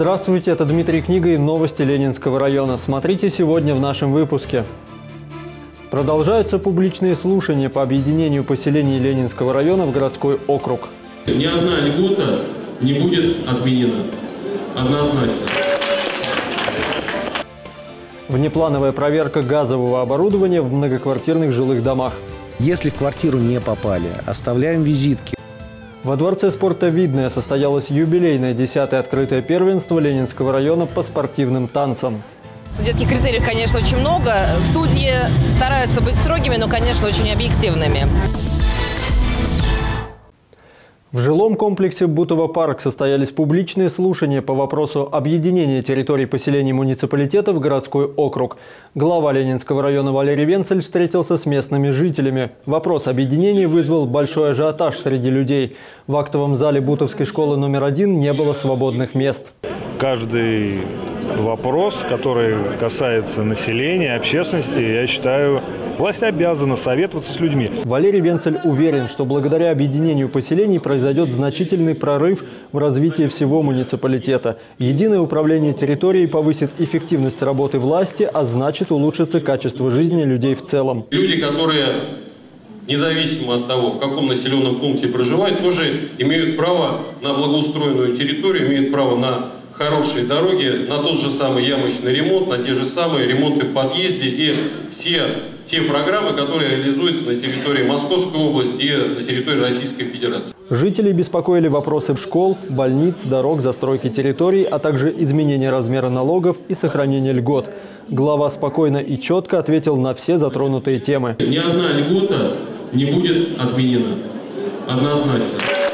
Здравствуйте, это Дмитрий Книга и новости Ленинского района. Смотрите сегодня в нашем выпуске. Продолжаются публичные слушания по объединению поселений Ленинского района в городской округ. Ни одна льгота не будет отменена. Однозначно. Внеплановая проверка газового оборудования в многоквартирных жилых домах. Если в квартиру не попали, оставляем визитки. Во Дворце спорта «Видное» состоялось юбилейное 10-е открытое первенство Ленинского района по спортивным танцам. Судейских критериев, конечно, очень много. Судьи стараются быть строгими, но, конечно, очень объективными. В жилом комплексе «Бутово-парк» состоялись публичные слушания по вопросу объединения территорий поселений муниципалитета в городской округ. Глава Ленинского района Валерий Венцель встретился с местными жителями. Вопрос объединения вызвал большой ажиотаж среди людей. В актовом зале Бутовской школы номер 1 не было свободных мест. Каждый вопрос, который касается населения, общественности, я считаю, власть обязана советоваться с людьми. Валерий Венцель уверен, что благодаря объединению поселений произойдет значительный прорыв в развитии всего муниципалитета. Единое управление территорией повысит эффективность работы власти, а значит улучшится качество жизни людей в целом. Люди, которые, независимо от того, в каком населенном пункте проживают, тоже имеют право на благоустроенную территорию, имеют право на хорошие дороги, на тот же самый ямочный ремонт, на те же самые ремонты в подъезде и все те программы, которые реализуются на территории Московской области и на территории Российской Федерации. Жителей беспокоили вопросы школ, больниц, дорог, застройки территорий, а также изменения размера налогов и сохранения льгот. Глава спокойно и четко ответил на все затронутые темы. Ни одна льгота не будет отменена. Однозначно.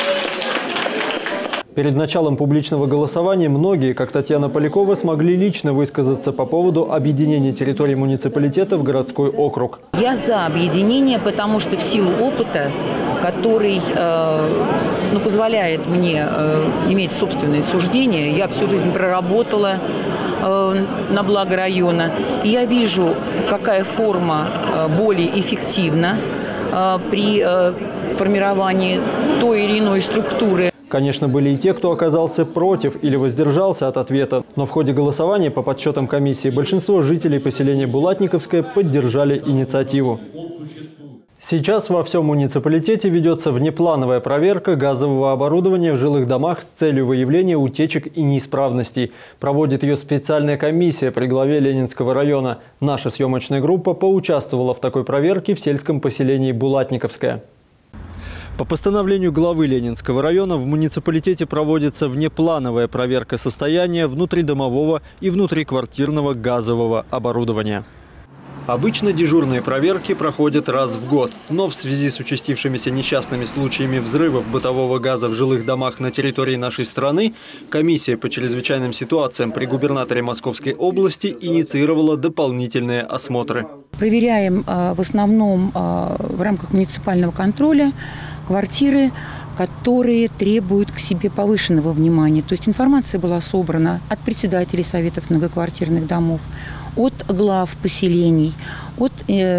Перед началом публичного голосования многие, как Татьяна Полякова, смогли лично высказаться по поводу объединения территорий муниципалитета в городской округ. Я за объединение, потому что в силу опыта, который позволяет мне иметь собственные суждения, я всю жизнь проработала на благо района, и я вижу, какая форма более эффективна при формировании той или иной структуры. Конечно, были и те, кто оказался против или воздержался от ответа. Но в ходе голосования, по подсчетам комиссии, большинство жителей поселения Булатниковское поддержали инициативу. Сейчас во всем муниципалитете ведется внеплановая проверка газового оборудования в жилых домах с целью выявления утечек и неисправностей. Проводит ее специальная комиссия при главе Ленинского района. Наша съемочная группа поучаствовала в такой проверке в сельском поселении Булатниковское. По постановлению главы Ленинского района в муниципалитете проводится внеплановая проверка состояния внутридомового и внутриквартирного газового оборудования. Обычно дежурные проверки проходят раз в год, но в связи с участившимися несчастными случаями взрывов бытового газа в жилых домах на территории нашей страны, комиссия по чрезвычайным ситуациям при губернаторе Московской области инициировала дополнительные осмотры. Проверяем в основном в рамках муниципального контроля квартиры, которые требуют к себе повышенного внимания. То есть информация была собрана от председателей советов многоквартирных домов, от глав поселений, от,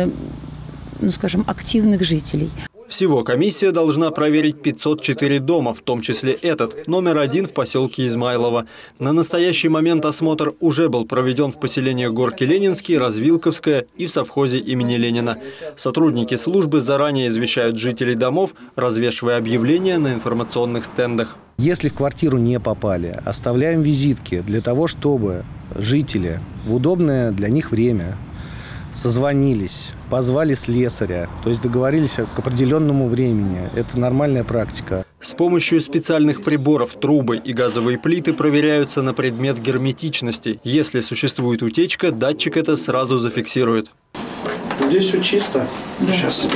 активных жителей. Всего комиссия должна проверить 504 дома, в том числе этот, номер 1 в поселке Измайлово. На настоящий момент осмотр уже был проведен в поселениях Горки Ленинский, Развилковское и в совхозе имени Ленина. Сотрудники службы заранее извещают жителей домов, развешивая объявления на информационных стендах. Если в квартиру не попали, оставляем визитки для того, чтобы жители в удобное для них время созвонились, позвали слесаря, то есть договорились к определенному времени. Это нормальная практика. С помощью специальных приборов трубы и газовые плиты проверяются на предмет герметичности. Если существует утечка, датчик это сразу зафиксирует. Здесь все чисто. Да. Сейчас.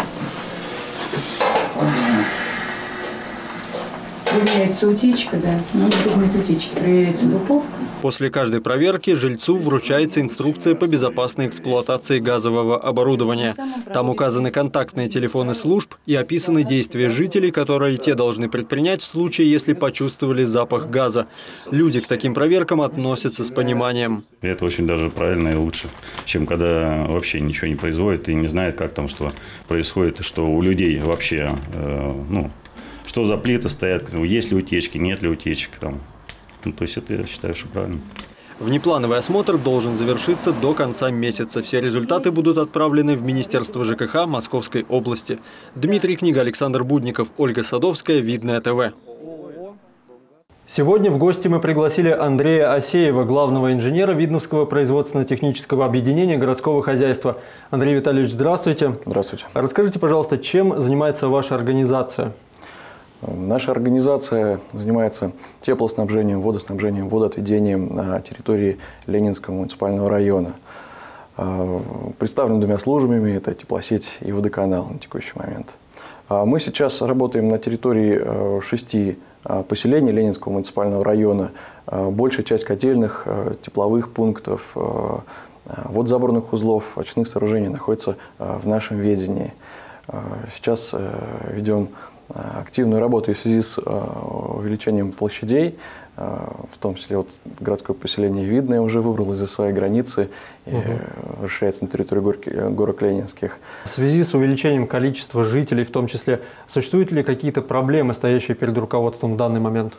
Проверяется утечка, да. Надо предмет утечки. Проверяется духовка. После каждой проверки жильцу вручается инструкция по безопасной эксплуатации газового оборудования. Там указаны контактные телефоны служб и описаны действия жителей, которые те должны предпринять в случае, если почувствовали запах газа. Люди к таким проверкам относятся с пониманием. Это очень даже правильно и лучше, чем когда вообще ничего не производит и не знает, как там что происходит, и что у людей вообще, что за плиты стоят, есть ли утечки, нет ли утечек там. То есть это, я считаю, что правильно. Внеплановый осмотр должен завершиться до конца месяца. Все результаты будут отправлены в Министерство ЖКХ Московской области. Дмитрий Книга, Александр Будников, Ольга Садовская, Видное ТВ. Сегодня в гости мы пригласили Андрея Асеева, главного инженера Видновского производственно-технического объединения городского хозяйства. Андрей Витальевич, здравствуйте. Здравствуйте. Расскажите, пожалуйста, чем занимается ваша организация? Наша организация занимается теплоснабжением, водоснабжением, водоотведением на территории Ленинского муниципального района. Представлены двумя службами – это теплосеть и водоканал на текущий момент. Мы сейчас работаем на территории 6 поселений Ленинского муниципального района. Большая часть котельных, тепловых пунктов, водозаборных узлов, очистных сооружений находится в нашем ведении. Сейчас ведем активную работу в связи с увеличением площадей, в том числе вот городское поселение Видное уже выбралось за свои границы и расширяется на территорию горок Ленинских. В связи с увеличением количества жителей, в том числе, существуют ли какие-то проблемы, стоящие перед руководством в данный момент?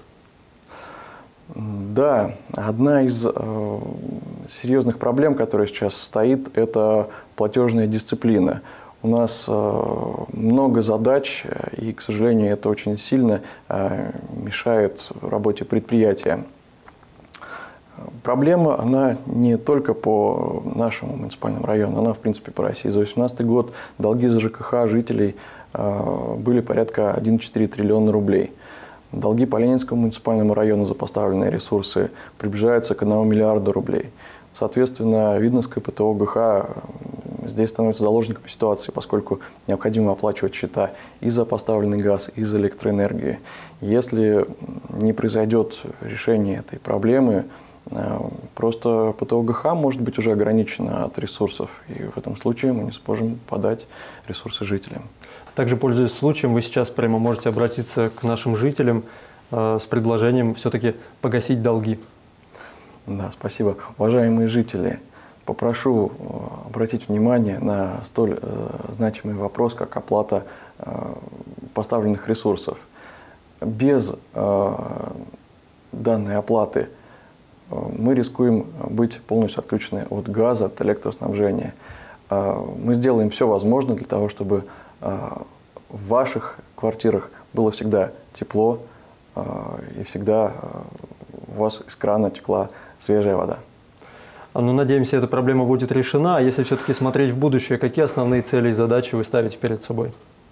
Да, одна из серьезных проблем, которая сейчас стоит, это платежная дисциплина. У нас много задач, и, к сожалению, это очень сильно мешает работе предприятия. Проблема, она не только по нашему муниципальному району, она, в принципе, по России. За 2018 год долги за ЖКХ жителей были порядка 1,4 триллиона рублей. Долги по Ленинскому муниципальному району за поставленные ресурсы приближаются к 1 миллиарду рублей. Соответственно, Видновское ПТО ГХ здесь становится заложником ситуации, поскольку необходимо оплачивать счета и за поставленный газ, и за электроэнергию. Если не произойдет решение этой проблемы, просто ПТО ГХ может быть уже ограничено от ресурсов, и в этом случае мы не сможем подать ресурсы жителям. Также, пользуясь случаем, вы сейчас прямо можете обратиться к нашим жителям с предложением все-таки погасить долги. Да, спасибо. Уважаемые жители, попрошу обратить внимание на столь значимый вопрос, как оплата поставленных ресурсов. Без данной оплаты мы рискуем быть полностью отключены от газа, от электроснабжения. Мы сделаем все возможное для того, чтобы в ваших квартирах было всегда тепло и всегда у вас из крана текла свежая вода. Ну, надеемся, эта проблема будет решена. А если все-таки смотреть в будущее, какие основные цели и задачи вы ставите перед собой?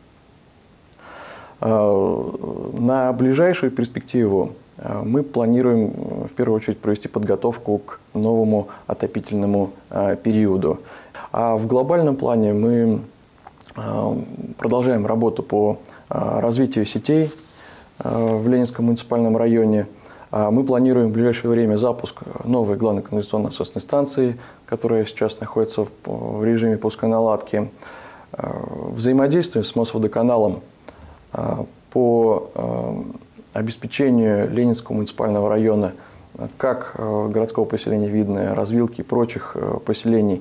На ближайшую перспективу мы планируем в первую очередь провести подготовку к новому отопительному периоду. А в глобальном плане мы продолжаем работу по развитию сетей в Ленинском муниципальном районе. Мы планируем в ближайшее время запуск новой главной канализационно-насосной станции, которая сейчас находится в режиме пусконаладки. Взаимодействуем с Мосводоканалом по обеспечению Ленинского муниципального района, как городского поселения Видное, развилки и прочих поселений,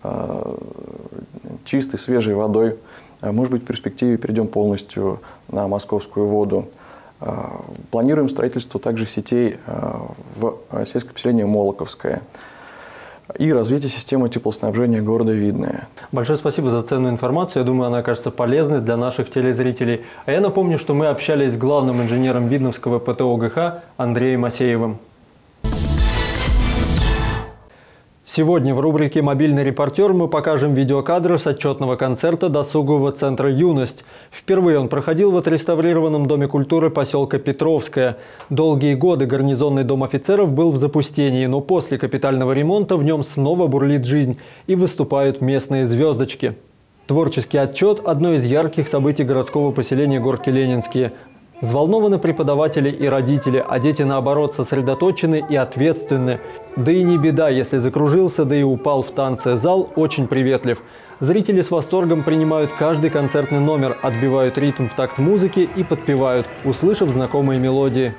чистой, свежей водой. Может быть, в перспективе перейдем полностью на московскую воду. Планируем строительство также сетей в сельском поселении Молоковское и развитие системы теплоснабжения города Видное. Большое спасибо за ценную информацию. Я думаю, она окажется полезной для наших телезрителей. А я напомню, что мы общались с главным инженером Видновского ПТО ГХ Андреем Асеевым. Сегодня в рубрике «Мобильный репортер» мы покажем видеокадры с отчетного концерта досугового центра «Юность». Впервые он проходил в отреставрированном Доме культуры поселка Петровское. Долгие годы гарнизонный дом офицеров был в запустении, но после капитального ремонта в нем снова бурлит жизнь и выступают местные звездочки. Творческий отчет – одно из ярких событий городского поселения Горки Ленинские. Взволнованы преподаватели и родители, а дети, наоборот, сосредоточены и ответственны. Да и не беда, если закружился, да и упал в танце. Зал очень приветлив. Зрители с восторгом принимают каждый концертный номер, отбивают ритм в такт музыки и подпевают, услышав знакомые мелодии.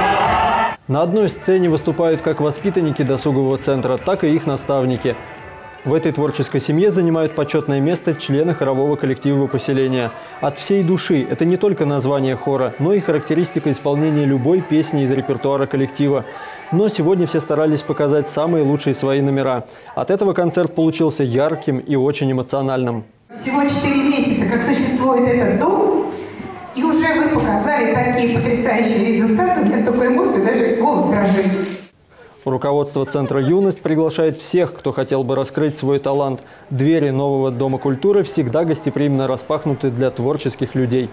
На одной сцене выступают как воспитанники досугового центра, так и их наставники. В этой творческой семье занимают почетное место члены хорового коллектива поселения. От всей души – это не только название хора, но и характеристика исполнения любой песни из репертуара коллектива. Но сегодня все старались показать самые лучшие свои номера. От этого концерт получился ярким и очень эмоциональным. Всего 4 месяца, как существует этот дом, и уже вы показали такие потрясающие результаты. У меня столько эмоций, даже голос дрожит. Руководство Центра «Юность» приглашает всех, кто хотел бы раскрыть свой талант. Двери нового Дома культуры всегда гостеприимно распахнуты для творческих людей.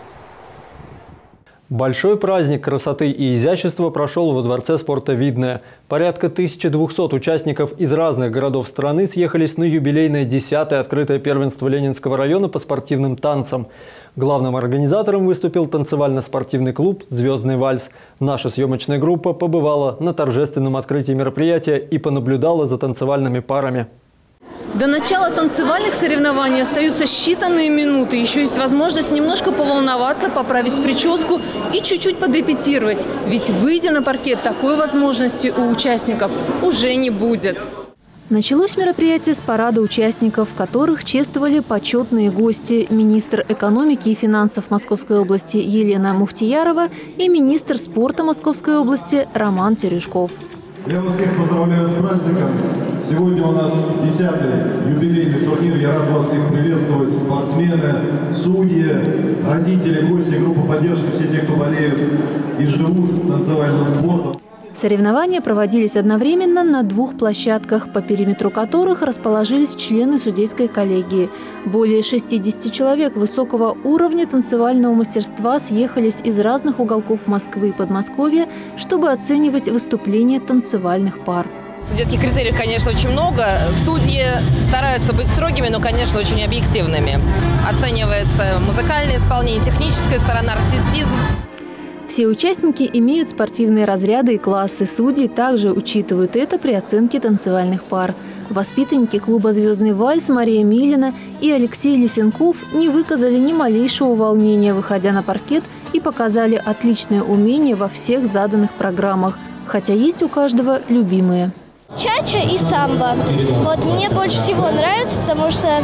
Большой праздник красоты и изящества прошел во Дворце спорта «Видное». Порядка 1200 участников из разных городов страны съехались на юбилейное 10-е открытое первенство Ленинского района по спортивным танцам. Главным организатором выступил танцевально-спортивный клуб «Звездный вальс». Наша съемочная группа побывала на торжественном открытии мероприятия и понаблюдала за танцевальными парами. До начала танцевальных соревнований остаются считанные минуты. Еще есть возможность немножко поволноваться, поправить прическу и чуть-чуть подрепетировать. Ведь, выйдя на паркет, такой возможности у участников уже не будет. Началось мероприятие с парада участников, которых чествовали почетные гости – министр экономики и финансов Московской области Елена Мухтиярова и министр спорта Московской области Роман Терюшков. Я вас всех поздравляю с праздником. Сегодня у нас 10-й юбилейный турнир. Я рад вас всех приветствовать. Спортсмены, судьи, родители, гости, группа поддержки, все те, кто болеют и живут танцевальным спортом. Соревнования проводились одновременно на 2 площадках, по периметру которых расположились члены судейской коллегии. Более 60 человек высокого уровня танцевального мастерства съехались из разных уголков Москвы и Подмосковья, чтобы оценивать выступления танцевальных пар. Судейских критериев, конечно, очень много. Судьи стараются быть строгими, но, конечно, очень объективными. Оценивается музыкальное исполнение, техническая сторона, артистизм. Все участники имеют спортивные разряды и классы. Судьи также учитывают это при оценке танцевальных пар. Воспитанники клуба «Звездный вальс» Мария Милина и Алексей Лисенков не выказали ни малейшего волнения, выходя на паркет, и показали отличное умение во всех заданных программах. Хотя есть у каждого любимые. Чача и самбо. Вот мне больше всего нравится, потому что,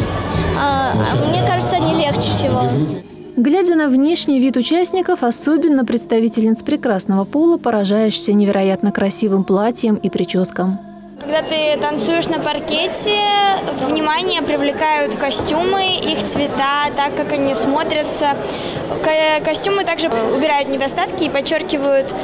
мне кажется, они легче всего. Глядя на внешний вид участников, особенно представительниц прекрасного пола, поражаешься невероятно красивым платьем и прическам. Когда ты танцуешь на паркете, внимание привлекают костюмы, их цвета, так как они смотрятся. Костюмы также убирают недостатки и подчеркивают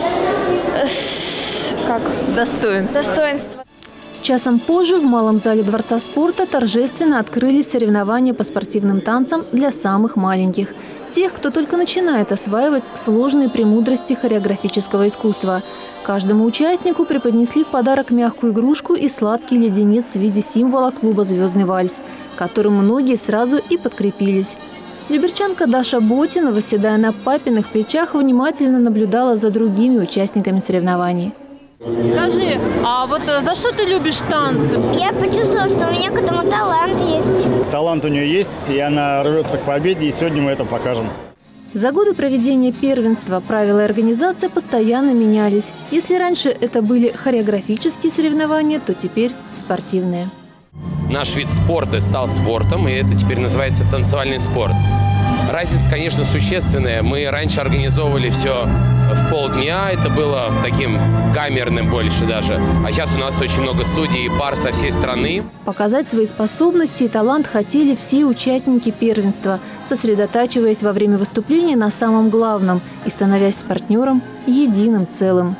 достоинство. Часом позже в малом зале Дворца спорта торжественно открылись соревнования по спортивным танцам для самых маленьких. Тех, кто только начинает осваивать сложные премудрости хореографического искусства. Каждому участнику преподнесли в подарок мягкую игрушку и сладкий леденец в виде символа клуба «Звездный вальс», которым многие сразу и подкрепились. Люберчанка Даша Ботина, восседая на папиных плечах, внимательно наблюдала за другими участниками соревнований. Скажи, а вот за что ты любишь танцы? Я почувствовала, что у меня к этому талант есть. Талант у нее есть, и она рвется к победе, и сегодня мы это покажем. За годы проведения первенства правила и организация постоянно менялись. Если раньше это были хореографические соревнования, то теперь спортивные. Наш вид спорта стал спортом, и это теперь называется танцевальный спорт. Разница, конечно, существенная. Мы раньше организовывали все в полдня, это было таким камерным больше даже. А сейчас у нас очень много судей и пар со всей страны. Показать свои способности и талант хотели все участники первенства, сосредотачиваясь во время выступления на самом главном и становясь с партнером единым целым.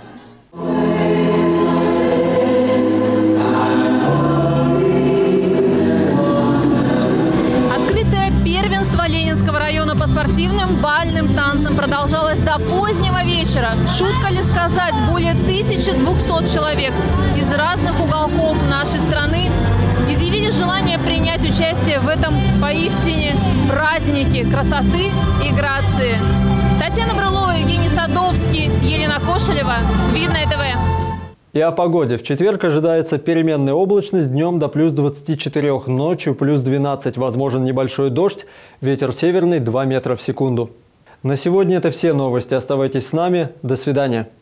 Первенство Ленинского района по спортивным бальным танцам продолжалось до позднего вечера. Шутка ли сказать, более 1200 человек из разных уголков нашей страны изъявили желание принять участие в этом поистине празднике красоты и грации. Татьяна Брылова, Евгений Садовский, Елена Кошелева. Видное ТВ. И о погоде. В четверг ожидается переменная облачность, днем до плюс 24, ночью плюс 12. Возможен небольшой дождь, ветер северный 2 метра в секунду. На сегодня это все новости. Оставайтесь с нами. До свидания.